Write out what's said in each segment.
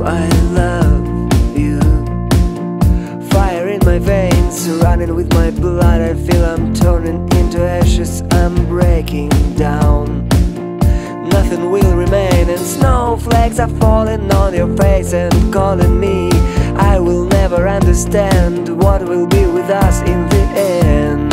I love you. Fire in my veins, running with my blood. I feel I'm turning into ashes, I'm breaking down. Nothing will remain, and snowflakes are falling on your face and calling me. I will never understand what will be with us in the end.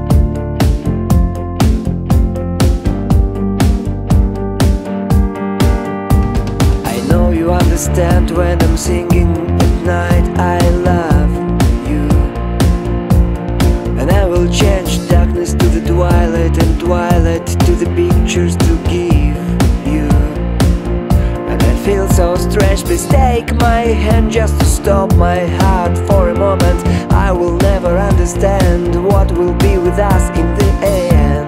I know you understand when I'm singing at night. I love you, and I will change darkness to the twilight, and twilight to the pictures to give you. And I feel so strange, please take my hand just to stop my heart for a moment. I will never understand what will be with us in the end.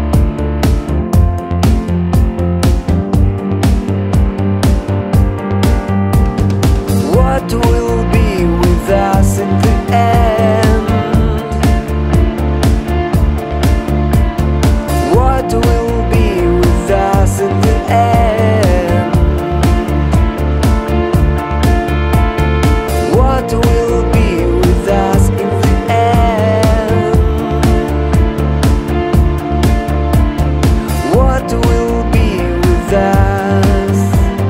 What will be with us in the end? What will be with us in the end? What will be with us in the end? What will be with us?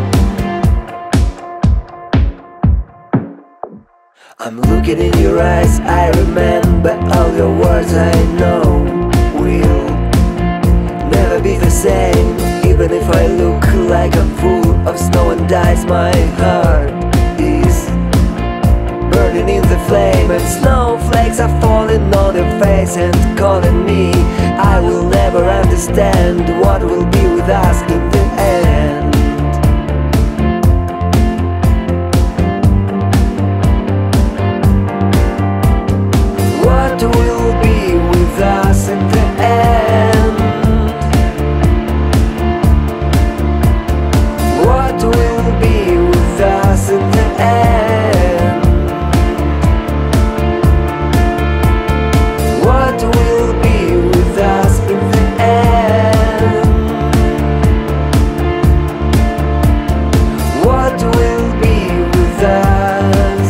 I'm looking in your eyes, I remember all your words. I know we'll never be the same. Even if I look like a fool of snow and ice, my heart is burning in the flame, and snowflakes are falling on your face and calling me. I will never understand what will be with us in the end. What will be with us in the end? What will be with us in the end? What will be with us in the end? What will be with us?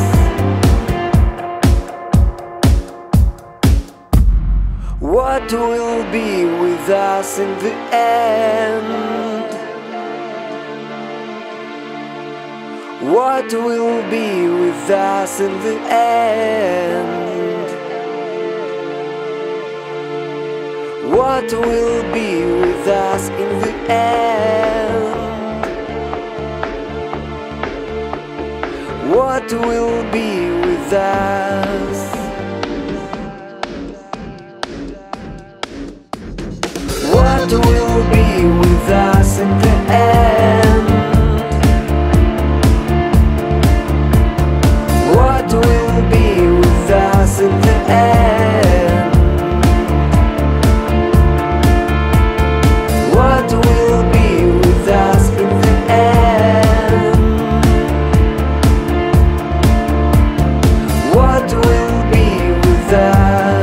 What will be with us in the end? What will be with us in the end? What will be with us in the end? What will be with us? What will be with us in the end? What will be with us in the end? What will be with us in the end? What will be with us?